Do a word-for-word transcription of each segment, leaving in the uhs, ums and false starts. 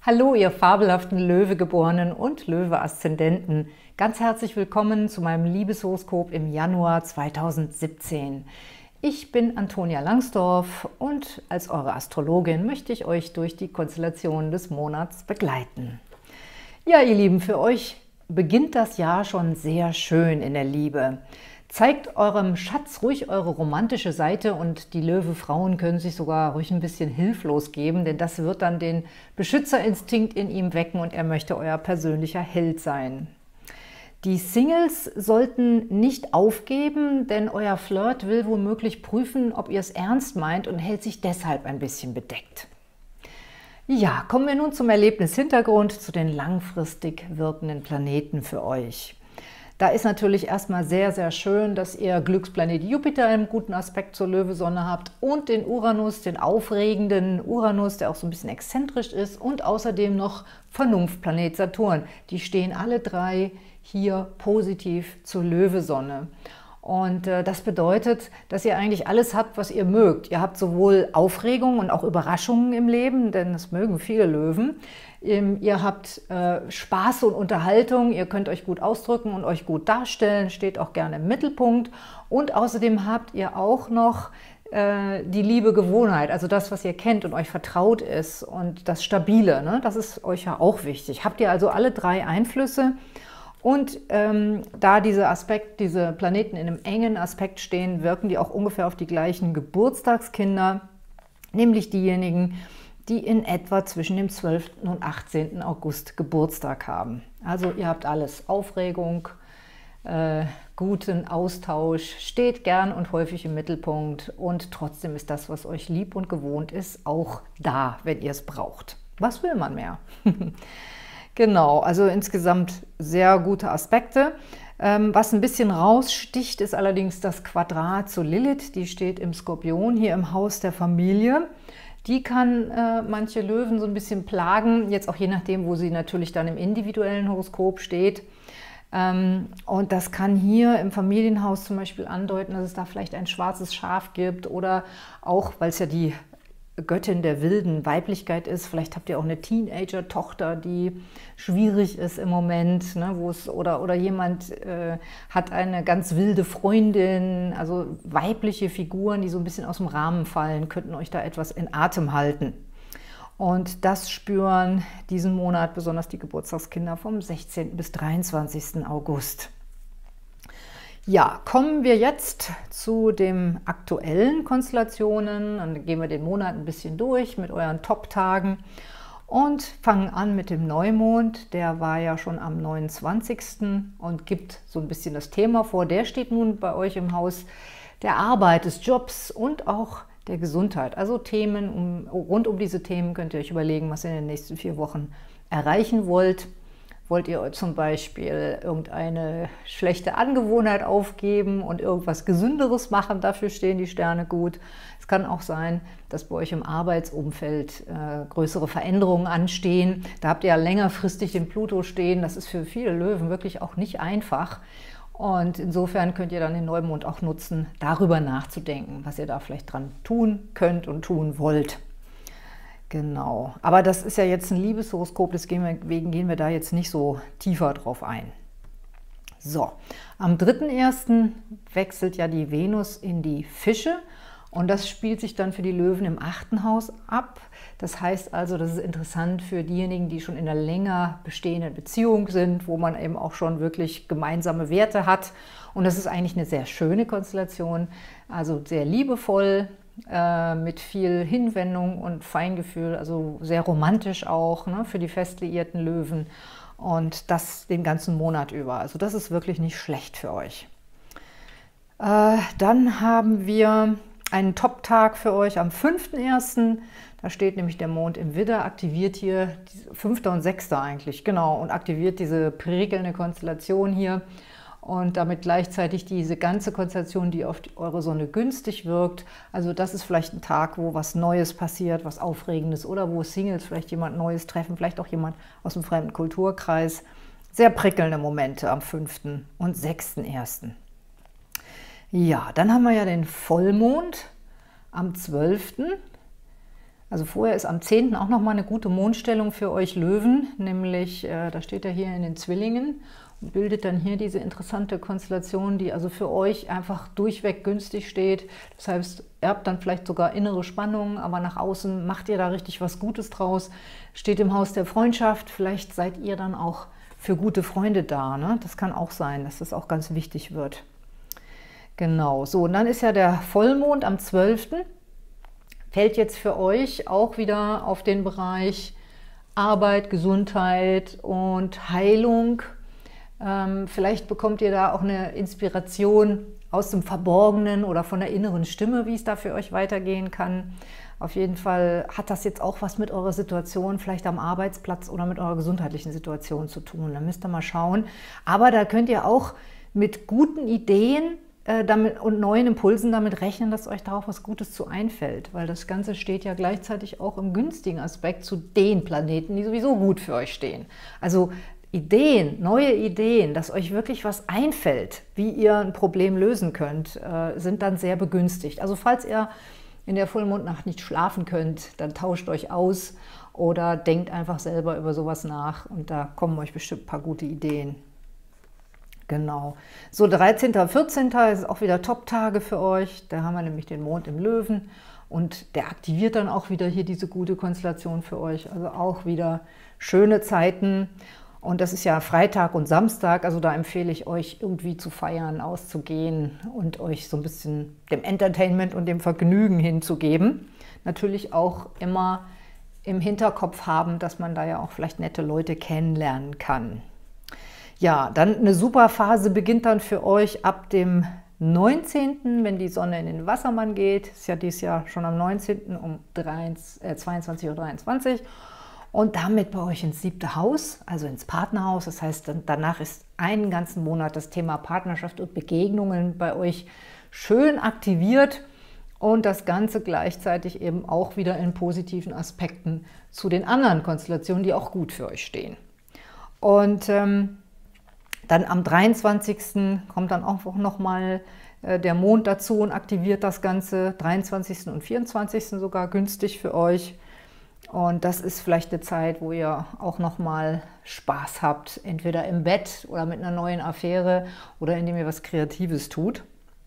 Hallo, ihr fabelhaften Löwegeborenen und Löwe-Aszendenten. Ganz herzlich willkommen zu meinem Liebeshoroskop im Januar zweitausendsiebzehn. Ich bin Antonia Langsdorf und als eure Astrologin möchte ich euch durch die Konstellationen des Monats begleiten. Ja, ihr Lieben, für euch beginnt das Jahr schon sehr schön in der Liebe. Zeigt eurem Schatz ruhig eure romantische Seite und die Löwe-Frauen können sich sogar ruhig ein bisschen hilflos geben, denn das wird dann den Beschützerinstinkt in ihm wecken und er möchte euer persönlicher Held sein. Die Singles sollten nicht aufgeben, denn euer Flirt will womöglich prüfen, ob ihr es ernst meint und hält sich deshalb ein bisschen bedeckt. Ja, kommen wir nun zum Erlebnishintergrund, zu den langfristig wirkenden Planeten für euch. Da ist natürlich erstmal sehr, sehr schön, dass ihr Glücksplanet Jupiter im guten Aspekt zur Löwesonne habt und den Uranus, den aufregenden Uranus, der auch so ein bisschen exzentrisch ist, und außerdem noch Vernunftplanet Saturn. Die stehen alle drei hier positiv zur Löwesonne. Und äh, das bedeutet, dass ihr eigentlich alles habt, was ihr mögt. Ihr habt sowohl Aufregung und auch Überraschungen im Leben, denn das mögen viele Löwen. Ihr habt äh, Spaß und Unterhaltung, ihr könnt euch gut ausdrücken und euch gut darstellen, steht auch gerne im Mittelpunkt. Und außerdem habt ihr auch noch äh, die liebe Gewohnheit, also das, was ihr kennt und euch vertraut ist und das Stabile, ne? Das ist euch ja auch wichtig. Habt ihr also alle drei Einflüsse und ähm, da diese Aspekt, diese Planeten in einem engen Aspekt stehen, wirken die auch ungefähr auf die gleichen Geburtstagskinder, nämlich diejenigen, die in etwa zwischen dem zwölften und achtzehnten August Geburtstag haben. Also ihr habt alles, Aufregung, äh, guten Austausch, steht gern und häufig im Mittelpunkt und trotzdem ist das, was euch lieb und gewohnt ist, auch da, wenn ihr es braucht. Was will man mehr? Genau, also insgesamt sehr gute Aspekte. Ähm, was ein bisschen raussticht, ist allerdings das Quadrat zu Lilith, die steht im Skorpion, hier im Haus der Familie. Die kann äh, manche Löwen so ein bisschen plagen, jetzt auch je nachdem, wo sie natürlich dann im individuellen Horoskop steht. Ähm, und das kann hier im Familienhaus zum Beispiel andeuten, dass es da vielleicht ein schwarzes Schaf gibt oder auch, weil es ja die Göttin der wilden Weiblichkeit ist. Vielleicht habt ihr auch eine Teenager-Tochter, die schwierig ist im Moment, ne, wo es oder, oder jemand äh, hat eine ganz wilde Freundin, also weibliche Figuren, die so ein bisschen aus dem Rahmen fallen, könnten euch da etwas in Atem halten. Und das spüren diesen Monat besonders die Geburtstagskinder vom sechzehnten bis dreiundzwanzigsten August. Ja, kommen wir jetzt zu den aktuellen Konstellationen. Dann gehen wir den Monat ein bisschen durch mit euren Top-Tagen und fangen an mit dem Neumond. Der war ja schon am neunundzwanzigsten und gibt so ein bisschen das Thema vor. Der steht nun bei euch im Haus der Arbeit, des Jobs und auch der Gesundheit. Also Themen um, rund um diese Themen könnt ihr euch überlegen, was ihr in den nächsten vier Wochen erreichen wollt. Wollt ihr zum Beispiel irgendeine schlechte Angewohnheit aufgeben und irgendwas Gesünderes machen? Dafür stehen die Sterne gut. Es kann auch sein, dass bei euch im Arbeitsumfeld äh, größere Veränderungen anstehen. Da habt ihr ja längerfristig den Pluto stehen. Das ist für viele Löwen wirklich auch nicht einfach. Und insofern könnt ihr dann den Neumond auch nutzen, darüber nachzudenken, was ihr da vielleicht dran tun könnt und tun wollt. Genau, aber das ist ja jetzt ein Liebeshoroskop, deswegen gehen wir da jetzt nicht so tiefer drauf ein. So, am dritten ersten wechselt ja die Venus in die Fische und das spielt sich dann für die Löwen im achten Haus ab. Das heißt also, das ist interessant für diejenigen, die schon in einer länger bestehenden Beziehung sind, wo man eben auch schon wirklich gemeinsame Werte hat. Und das ist eigentlich eine sehr schöne Konstellation, also sehr liebevoll, mit viel Hinwendung und Feingefühl, also sehr romantisch auch, ne, für die fest liierten Löwen und das den ganzen Monat über. Also das ist wirklich nicht schlecht für euch. Äh, dann haben wir einen Top-Tag für euch am fünften ersten Da steht nämlich der Mond im Widder, aktiviert hier, fünfter und sechster eigentlich, genau, und aktiviert diese prickelnde Konstellation hier. Und damit gleichzeitig diese ganze Konstellation, die auf die, eure Sonne günstig wirkt. Also das ist vielleicht ein Tag, wo was Neues passiert, was Aufregendes oder wo Singles vielleicht jemand Neues treffen, vielleicht auch jemand aus dem fremden Kulturkreis. Sehr prickelnde Momente am fünften und sechsten ersten Ja, dann haben wir ja den Vollmond am zwölften Also vorher ist am zehnten auch nochmal eine gute Mondstellung für euch Löwen, nämlich, äh, da steht er hier in den Zwillingen und bildet dann hier diese interessante Konstellation, die also für euch einfach durchweg günstig steht. Das heißt, ihr habt dann vielleicht sogar innere Spannungen, aber nach außen macht ihr da richtig was Gutes draus. Steht im Haus der Freundschaft, vielleicht seid ihr dann auch für gute Freunde da, ne? Das kann auch sein, dass das auch ganz wichtig wird. Genau, so, und dann ist ja der Vollmond am zwölften Fällt jetzt für euch auch wieder auf den Bereich Arbeit, Gesundheit und Heilung. Ähm, vielleicht bekommt ihr da auch eine Inspiration aus dem Verborgenen oder von der inneren Stimme, wie es da für euch weitergehen kann. Auf jeden Fall hat das jetzt auch was mit eurer Situation, vielleicht am Arbeitsplatz oder mit eurer gesundheitlichen Situation zu tun. Da müsst ihr mal schauen. Aber da könnt ihr auch mit guten Ideen Damit, und neuen Impulsen damit rechnen, dass euch da auch was Gutes zu einfällt, weil das Ganze steht ja gleichzeitig auch im günstigen Aspekt zu den Planeten, die sowieso gut für euch stehen. Also Ideen, neue Ideen, dass euch wirklich was einfällt, wie ihr ein Problem lösen könnt, äh, sind dann sehr begünstigt. Also falls ihr in der Vollmondnacht nicht schlafen könnt, dann tauscht euch aus oder denkt einfach selber über sowas nach und da kommen euch bestimmt ein paar gute Ideen. Genau. So, dreizehnten und vierzehnten ist auch wieder Top-Tage für euch. Da haben wir nämlich den Mond im Löwen und der aktiviert dann auch wieder hier diese gute Konstellation für euch. Also auch wieder schöne Zeiten. Und das ist ja Freitag und Samstag, also da empfehle ich euch irgendwie zu feiern, auszugehen und euch so ein bisschen dem Entertainment und dem Vergnügen hinzugeben. Natürlich auch immer im Hinterkopf haben, dass man da ja auch vielleicht nette Leute kennenlernen kann. Ja, dann eine super Phase beginnt dann für euch ab dem neunzehnten, wenn die Sonne in den Wassermann geht. Ist ja dieses Jahr schon am neunzehnten um zweiundzwanzig Uhr dreiundzwanzig. Und damit bei euch ins siebte Haus, also ins Partnerhaus. Das heißt, danach ist einen ganzen Monat das Thema Partnerschaft und Begegnungen bei euch schön aktiviert. Und das Ganze gleichzeitig eben auch wieder in positiven Aspekten zu den anderen Konstellationen, die auch gut für euch stehen. Und ähm, dann am dreiundzwanzigsten kommt dann auch nochmal äh, der Mond dazu und aktiviert das Ganze. dreiundzwanzigsten und vierundzwanzigsten sogar günstig für euch. Und das ist vielleicht eine Zeit, wo ihr auch nochmal Spaß habt, entweder im Bett oder mit einer neuen Affäre oder indem ihr was Kreatives tut.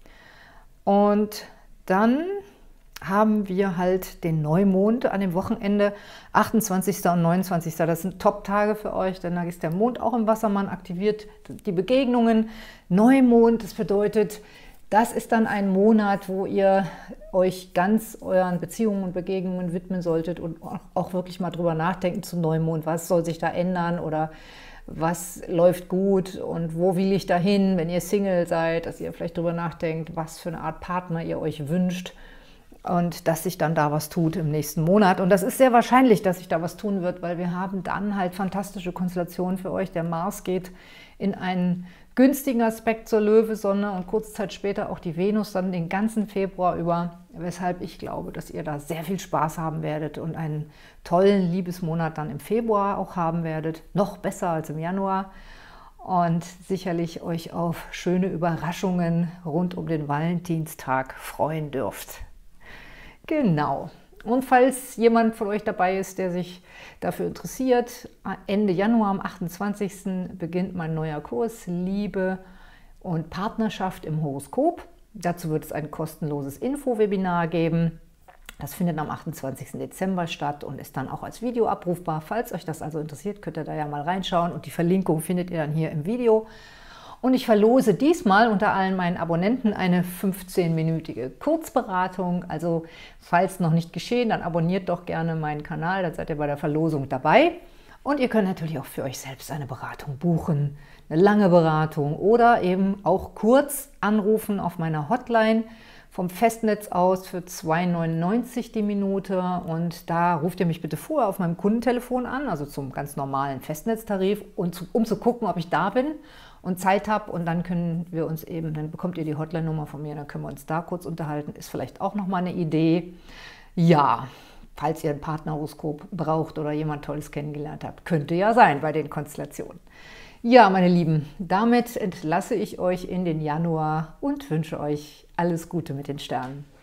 Und dann haben wir halt den Neumond an dem Wochenende, achtundzwanzigsten und neunundzwanzigsten Das sind Top-Tage für euch, denn da ist der Mond auch im Wassermann, aktiviert die Begegnungen. Neumond, das bedeutet, das ist dann ein Monat, wo ihr euch ganz euren Beziehungen und Begegnungen widmen solltet und auch wirklich mal drüber nachdenken zum Neumond, was soll sich da ändern oder was läuft gut und wo will ich dahin, wenn ihr Single seid, dass ihr vielleicht drüber nachdenkt, was für eine Art Partner ihr euch wünscht. Und dass sich dann da was tut im nächsten Monat. Und das ist sehr wahrscheinlich, dass sich da was tun wird, weil wir haben dann halt fantastische Konstellationen für euch. Der Mars geht in einen günstigen Aspekt zur Löwe-Sonne und kurze Zeit später auch die Venus dann den ganzen Februar über, weshalb ich glaube, dass ihr da sehr viel Spaß haben werdet und einen tollen Liebesmonat dann im Februar auch haben werdet. Noch besser als im Januar. Und sicherlich euch auf schöne Überraschungen rund um den Valentinstag freuen dürft. Genau. Und falls jemand von euch dabei ist, der sich dafür interessiert, Ende Januar am achtundzwanzigsten beginnt mein neuer Kurs Liebe und Partnerschaft im Horoskop. Dazu wird es ein kostenloses Info-Webinar geben. Das findet am achtundzwanzigsten Dezember statt und ist dann auch als Video abrufbar. Falls euch das also interessiert, könnt ihr da ja mal reinschauen und die Verlinkung findet ihr dann hier im Video. Und ich verlose diesmal unter allen meinen Abonnenten eine fünfzehnminütige Kurzberatung. Also falls noch nicht geschehen, dann abonniert doch gerne meinen Kanal, dann seid ihr bei der Verlosung dabei. Und ihr könnt natürlich auch für euch selbst eine Beratung buchen, eine lange Beratung oder eben auch kurz anrufen auf meiner Hotline vom Festnetz aus für zwei neunundneunzig die Minute. Und da ruft ihr mich bitte vorher auf meinem Kundentelefon an, also zum ganz normalen Festnetztarif, und zu, um zu gucken, ob ich da bin und Zeit habe. Und dann können wir uns eben, dann bekommt ihr die Hotline-Nummer von mir, dann können wir uns da kurz unterhalten. Ist vielleicht auch nochmal eine Idee. Ja, falls ihr ein Partnerhoroskop braucht oder jemand Tolles kennengelernt habt. Könnte ja sein bei den Konstellationen. Ja, meine Lieben, damit entlasse ich euch in den Januar und wünsche euch alles Gute mit den Sternen.